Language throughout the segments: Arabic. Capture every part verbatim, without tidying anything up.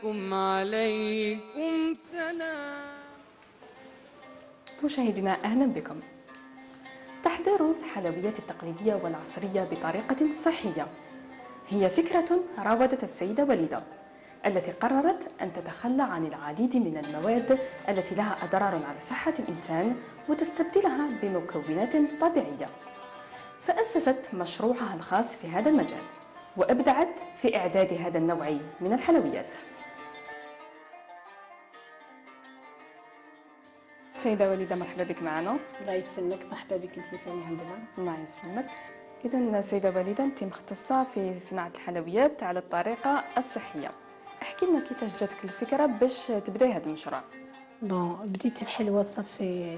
عليكم عليكم سلام. مشاهدينا أهلا بكم. تحضير الحلويات التقليدية والعصرية بطريقة صحية هي فكرة راودت السيدة وليدة التي قررت أن تتخلى عن العديد من المواد التي لها أضرار على صحة الإنسان وتستبدلها بمكونات طبيعية، فأسست مشروعها الخاص في هذا المجال وأبدعت في إعداد هذا النوع من الحلويات. سيدة وليدة مرحبا بك معنا. الله يسلمك، مرحبا بك انت ثاني عندنا. الله يسلمك. إذا سيدة وليدة أنت مختصة في صناعة الحلويات على الطريقة الصحية، احكي لنا كيفاش جاتك الفكرة باش تبداي هذا المشروع؟ بون بديت الحلوى صافي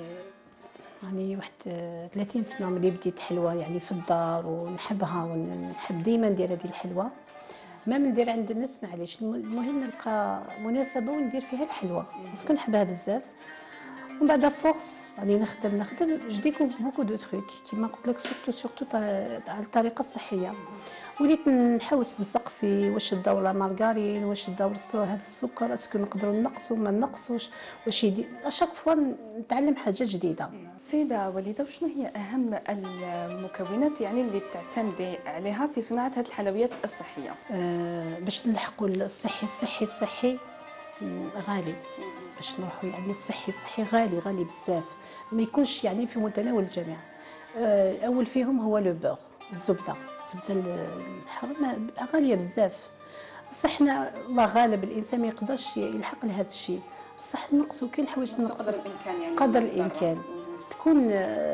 يعني واحد ثلاثين سنة ملي بديت حلوى يعني في الدار ونحبها ونحب ديما ندير هذه الحلوى، ما ندير عند الناس معليش، المهم نلقى مناسبة وندير فيها الحلوى باسكو نحبها بزاف. ومن بعد فورس يعني نخدم نخدم جو ديكوفر بوكو دو تروك كيما قلت لك، سورتو سورتو على الطريقه الصحيه. وليت نحوس نسقسي واش داو لا مارغارين، واش داو هذا السكر، اسكو نقدروا نقصوا ما نقصوش، واش يدير اشاك فوا نتعلم حاجه جديده. سيده وليده، وشنو هي اهم المكونات يعني اللي تعتمدي عليها في صناعه هذه الحلويات الصحيه؟ أه باش نلحقوا الصحي الصحي الصحي غالي، باش نروحوا يعني الصحي الصحي غالي غالي بزاف، ما يكونش يعني في متناول الجميع. أه اول فيهم هو لو بور، الزبده الزبده الحرة غاليه بزاف، بصح حنا الله غالب الانسان ما يقدرش يلحق لهذا الشيء، بصح نقصوا كاين حوايج نقصوا قدر الامكان يعني قدر الامكان تكون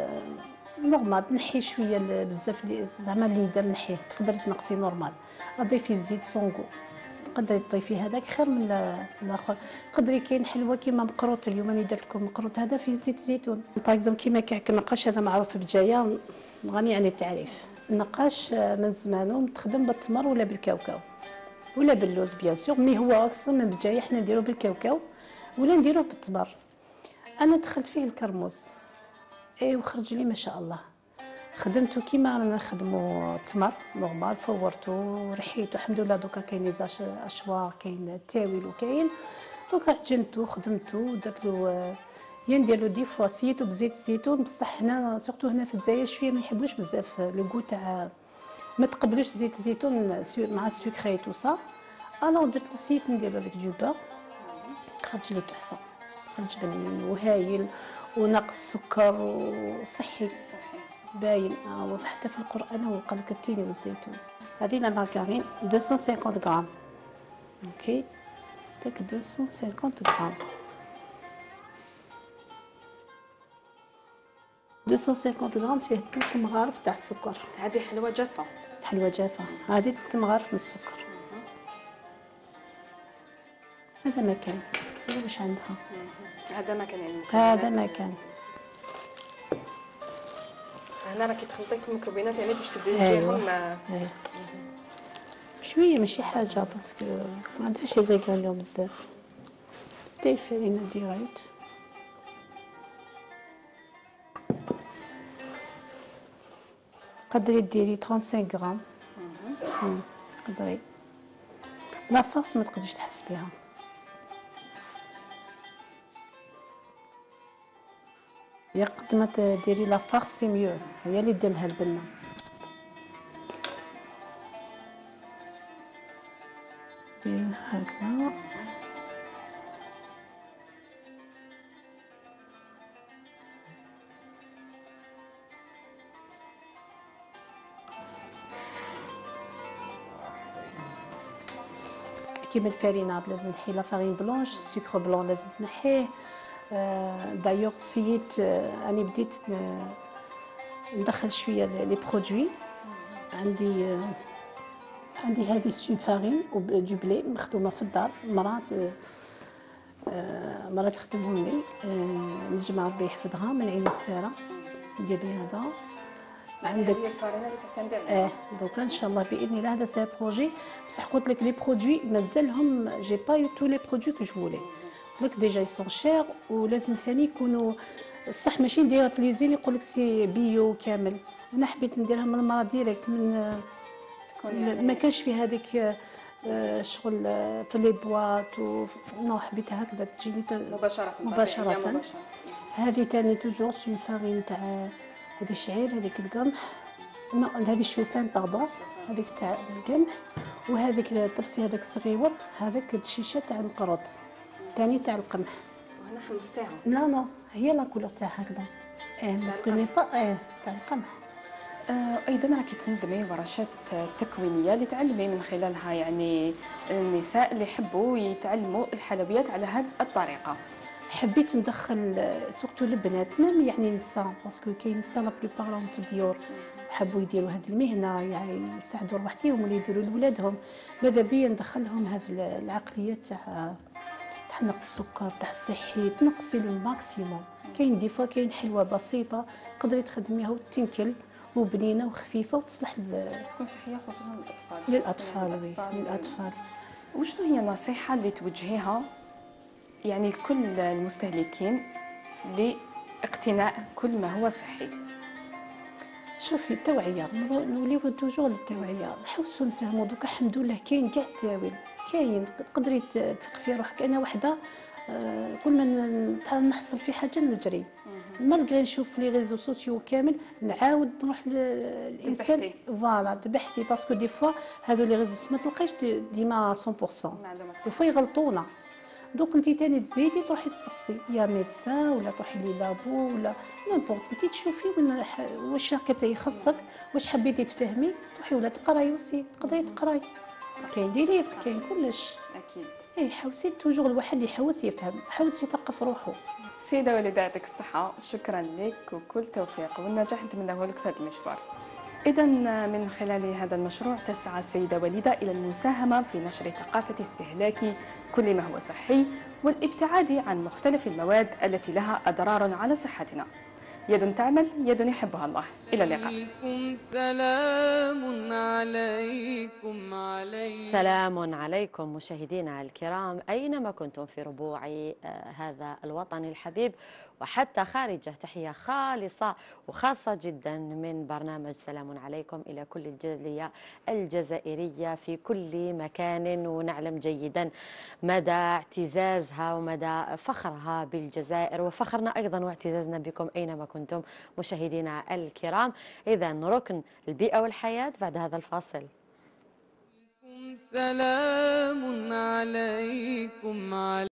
نورمال. تنحي شويه بزاف زعما اللي يدير نحيه، تقدر تنقصي نورمال، تضيفي الزيت سونغو تقدري تضيفي هذاك خير من الاخر. تقدري كاين حلوه كيما مقروط، اليوم راني درت لكم مقروط هذا فيه زيت زيتون باغ اكزومبل، كيما كعك النقاش هذا معروف بجايه غني عن التعريف. النقاش من زمانو متخدم بالتمر ولا بالكاوكاو ولا باللوز بيان سور، مي هو اكثر من بجايه حنا نديروه بالكاوكاو ولا نديروه بالتمر. انا دخلت فيه الكرموز اي وخرج لي ما شاء الله، خدمته كيما رانا نخدمو التمر نورمال، فورتو رحيتو الحمد لله. دوكا كاين لي اشواق، كاين التاويل وكاين، دوكا عجنتو خدمتو درت له يا ندير له دي فوا سيتو بزيت الزيتون، بصح هنا سورتو هنا في الجزائر شويه ما يحبوش بزاف لو كو تاع ما تقبلوش زيت الزيتون مع السكري تو سا، الوغ درت له سيت ندير له دو بور، خرج لي تحفه، خرج بنين وهايل وناقص سكر وصحي صحي باين. وحتى في القران هو قال لك التين والزيتون. هذه لا مارغرين مئتين وخمسين غرام، اوكي داك مئتين وخمسين غرام، مئتين وخمسين غرام فيه ثلاث مغارف تاع السكر. هذه حلوه جافه، حلوه جافه، هذه ثلاث مغارف من السكر. هذا ما كان واش عندها، هذا ما كان يعني هذا ما كان. هنا راكي تخلطي في المكونات يعني باش تديريهم. أيوة. شويه ماشي حاجه باسكو ما عندهاش يزيقوا بزاف. دير الفرينه ديريكت، قدري ديري خمسة وثلاثين غرام. قدري لا فاس ما تقدريش تحسبيها. يا قد ما تديري لا فارس سي ميو، هي اللي دير لها البنه. دير هكذا كيما الفرينات لازم نحي لا فارين بلونش، سكر بلون لازم تنحيه. دايوغ سييت اني بديت ندخل شويه لي برودوي. عندي عندي هذه سون فارين ودو بلي مخدومه في الدار، مرات مرات تخدمهم لي، نجمع ربي يحفظها من عين الساره ندير لي هذا. عندك هي الفارينه اللي تعتمدي عليها. اه دوكا ان شاء الله باذن الله هذا سي بروجي، بصح قلت لك لي برودوي مازالهم جي با يو تو لي برودوي كو جو فولي. قلت لك ديجا يسون شير، ولازم ثاني يكونوا صح، ماشي نديرها في ليزين يقول لك سي بيو كامل. انا حبيت نديرها من المرا ديريكت من تكون يعني ما كانش في هذيك آه، شغل آه، في لي بواط و نو حبيت هكذا تجيني ت- مباشرة مباشرة. طبيعية مباشرة. هذه تاني توجور سون فارين تاع هذه الشعير، هذيك القمح، نو هذه الشوفان باردون، هذيك تاع القمح، وهذيك الطبسي هذاك الصغيور هذاك الدشيشه تاع القروط تاني تاع القمح. وهنا حمصتيها. لا لا هي لا كولور تاع هكذا، اه باسكو ني با اه تاع القمح. آه، ايضا راكي تنظمي ورشات تكوينيه اللي تعلمي من خلالها يعني النساء اللي يحبوا يتعلموا الحلويات على هذه الطريقه. حبيت ندخل سورتو البنات ميم يعني نساء، باسكو كاين نساء لا بلوبار راهم في الديور حبوا يديروا هذه المهنه، يعني يساعدوا روحتهم ولا يديروا لولادهم. ماذا بيا ندخلهم هذه العقليه تاع تاع نقص السكر تاع الصحي، تنقصي الماكسيموم. كاين دي فوا كاين حلوه بسيطه تقدري تخدميها وتنكل وبنينه وخفيفه وتصلح تكون صحيه خصوصا للاطفال. للاطفال. وي للاطفال. وشنو هي النصيحه اللي توجهيها يعني لكل المستهلكين لاقتناء كل ما هو صحي؟ شوفي التوعيه، نوليو توجور للتوعيه، نحوسوا نفهموا. دوكا الحمد لله كاين كاع التاويل، كاين تقدري تقفي روحك. انا وحده آه، كل ما نحصل في حاجه نجري، مالغري نشوف لي ريزو سوسيو كامل نعاود نروح للانسان. فوالا تبحثي، باسكو دي فوا هذو لي ريزو ما تلقايش ديما مية بالمية، دي فوا يغلطونا. دوك انت تاني تزيدي تروحي تسقسي يا ميدسان ولا تروحي لي لابو ولا نيمبورط، انت تشوفي وين واش راك يخصك، واش حبيتي تفهمي تروحي ولا تقراي وسي تقدري تقراي. كاين دي ليف كاين كلش اكيد. اي حاولتي توجور الواحد يحوس يفهم، حاول يثقف روحه. سيدة والدة يعطيك الصحة، شكرا لك وكل توفيق والنجاح نتمناه لك في هذا المشوار. إذا من خلال هذا المشروع تسعى السيدة وليدة إلى المساهمة في نشر ثقافة استهلاك كل ما هو صحي والابتعاد عن مختلف المواد التي لها أضرار على صحتنا. يد تعمل يد يحبها الله. إلى اللقاء. عليكم سلام عليكم عليكم سلام عليكم مشاهدينا الكرام أينما كنتم في ربوع هذا الوطن الحبيب وحتى خارجه. تحية خالصة وخاصة جدا من برنامج سلام عليكم إلى كل الجالية الجزائرية في كل مكان، ونعلم جيدا مدى اعتزازها ومدى فخرها بالجزائر وفخرنا أيضا واعتزازنا بكم أينما كنتم مشاهدينا الكرام. إذا ركن البيئة والحياة بعد هذا الفاصل. سلام عليكم عليكم